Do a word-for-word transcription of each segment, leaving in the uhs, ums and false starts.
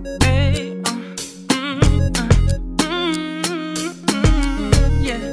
Hey, uh, mm, uh, mm, mm, yeah.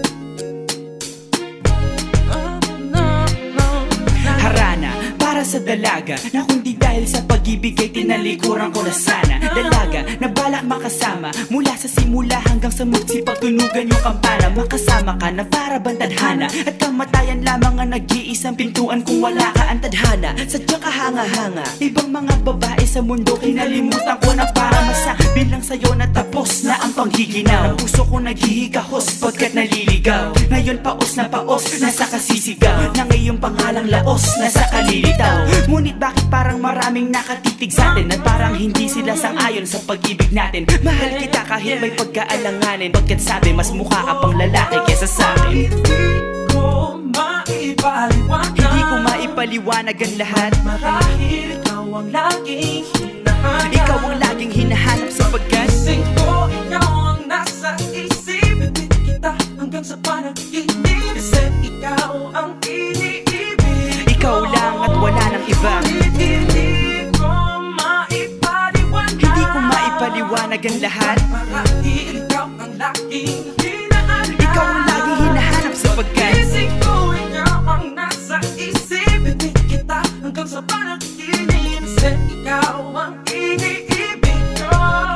Oh, no, no. Harana para sa dalaga na kundi dahil sa pag-ibig ay tinalikuran ko na sana. Dalaga na balak makasama mula sa simula hanggang sa magsipagtunugan yung kampana. Makasama ka na para bang tadhana at kamatayan lamang ang nag-iisang pintuan kung wala ka ang tadhana. Sadyang kahanga-hanga ibang mga babae sa mundo kinalimutan ko na para masabi lang sa'yo na tapos na ang panghiginaw. Ang puso ko naghihikahos pagkat naliligaw. Ngayon paos na paos nasa kasisigaw na ngayong pangalang laos nasa kalilitaw. Ngunit bakit parang maraming nakatitig sa atin at parang hindi sila sang-ayon sa pag-ibig natin. Mahal kita kahit may pagkaalanganin pagkat sabi mas mukha ka pang lalaki kesa sa'kin. Hindi ko maipaliwanag, Hindi ko maipaliwanag ang lahat. marahil ikaw ang laging hinahanap. Ikaw ang laging hinahanap sapagkat Gising ko, ikaw ang nasa isip. Ibig kita hanggang sa panaginip kasi ikaw ang iniibig. ikaw lang at wala nang iba. Hindi ko maipaliwanag, Hindi ko maipaliwanag ang lahat. marahil ikaw ang laging hinahanap. Ikaw ang laging hinahanap sapagkat Gising ko, ikaw ang nasa isip. Ibig kita hanggang sa panaginip kasi ikaw ang iniibig ko.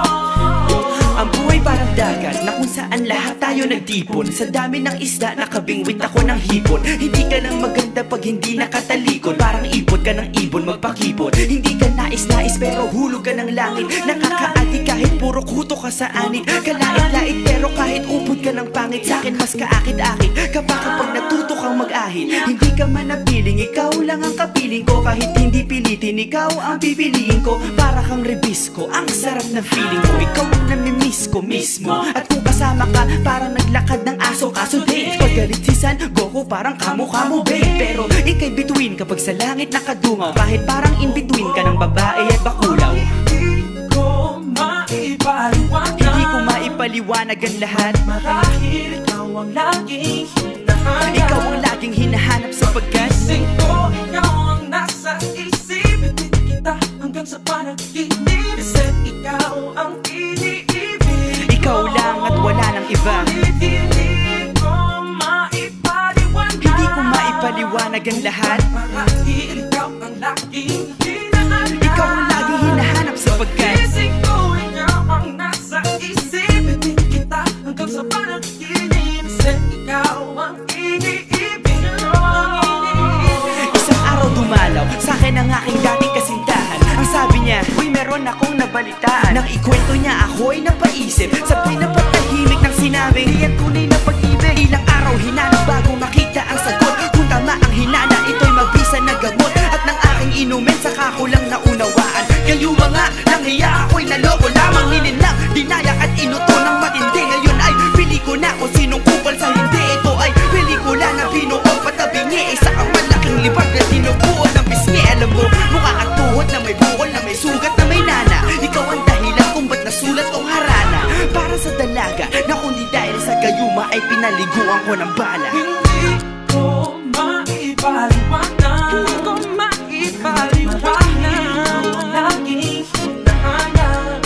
ang buhay parang dagat na kung saan lahat tayo nagtipon. Sa dami ng isda nakabingwit ako ng hipon. Hindi ka lang maganda pag hindi nakatalikod. Parang ipot ka ng ibon magpakipot. Hindi ka nais-nais pero hulog ka ng langit. Nakakaati kahit puro kuto ka sa anit. Kalait-lait pero kahit upod ka ng pangit. Sa'kin mas kaakit-akit kapag kapag natuto kang mag-ahit. Hindi ka man napiling, ikaw lang ang kapiling ko. Kahit hindi pilitin, ikaw ang pipiliin ko. Para kang rebisco, ang sarap ng feeling ko. Ikaw ang namimiss ko mismo. At kung kasama ka, parang naglakad ng aso. Kaso date, paggalit si San Goku, parang kamo-kamo babe. Pero ikay bituin kapag sa langit nakadungaw. Kahit parang in between ka ng babae at bakulaw. Hindi ko maipaliwanag, Hindi ko maipaliwanag ang lahat. marahil ikaw ang laging hinahanap. Ikaw ang laging hinahanap sapagkat Gising ko, ikaw ang nasa isip. Ibig kita hanggang sa panaginip kasi ikaw ang iniibig. ikaw lang at wala nang iba. Hindi ko maipaliwanag, Hindi ko maipaliwanag ang lahat. marahil ikaw ang laging hinahanap. Ikaw ang laging hinahanap sapagkat Gising ko, ikaw ang nasa isip. Ibig kita hanggang sa panaginip kasi ikaw ang iniibig ko. isang araw dumalaw sa'kin ang aking dating kasintahan. Ang sabi niya, uy meron akong nabalitaan. Nang ikwento niya ako'y napaisip. Sabay na patahimik ng sinabing di yan tunay na pag-ibig. Ilang araw hinanap bago makita ang sagot. Kung tama ang hinana, ito'y mabisa na gamot. At nang aking inumin, saka ko lang naunawaan. Kayo mga nanghiya, ako'y naloko lamang. Nilinlang, dinayak at inuto ng matindi. Ngayon ay pili ko na kung sinong kupal sa hindi. Ito ay pelikula na binuong patabingi. Isa kang malaking libag na tinubuo ng bisngi. Alam mo, mukha kang tuhod na may bukol, na may sugat, na may nana. Ikaw ang dahilan kung ba't nasulat tong harana. Para sa dalaga na kundi dahil sa gayuma ay pinaliguan ko ng bala. Hindi ko maipaliwanag, hindi ko maipaliwanag, ikaw ang laging hinahanap.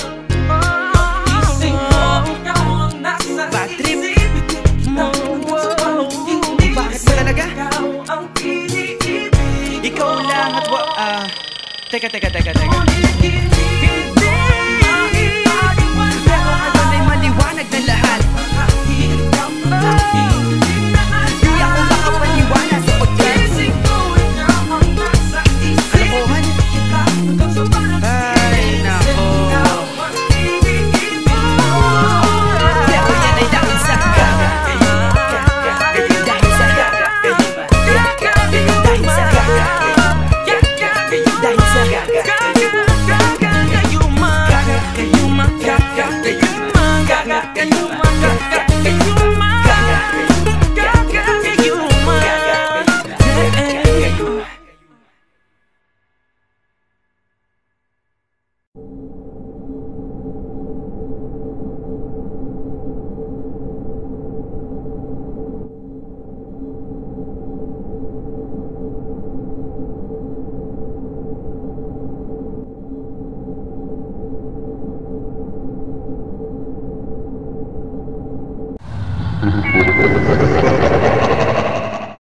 Gising ko, ikaw ang nasa Bad trip. isip. Ibig kita hanggang sa panaginip Bakit ba talaga? ikaw ang iniibig. Ikaw lang at wa... Ah... teka, teka, teka, teka. Ngunit hindi ko maipaliwanag, Pero ngayon ay maliwanag na lahat. marahil ikaw ang laging hinahanap. Di ako makapaniwanag sapagkat Gising ko, ikaw ang nasa isip. kalokohan. Kita hanggang sa Ay, panaginip nako. kasi ikaw ang iniibig ko. Pero yan ay dahil sa gaga. Dahil sa gaga. Dahil sa gaga. Dahil sa gaga.